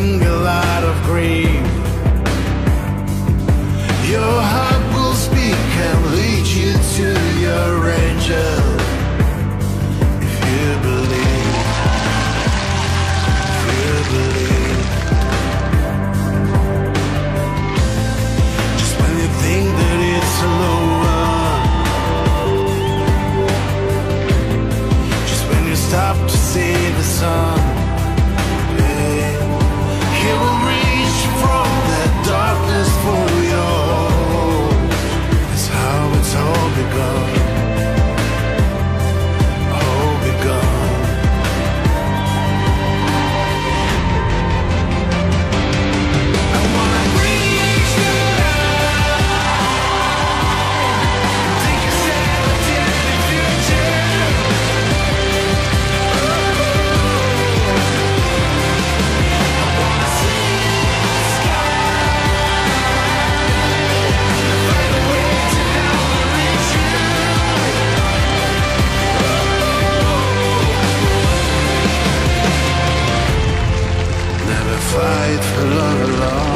bring a lot of grief. Your heart will speak and lead you to your angel. If you believe, if you believe. Just when you think that it's over, just when you stop to see the sun, he will reach from the darkness for yours. That's how it's all begun. All begun. I wanna reach you out. Take a step into the future. Fight for love alone.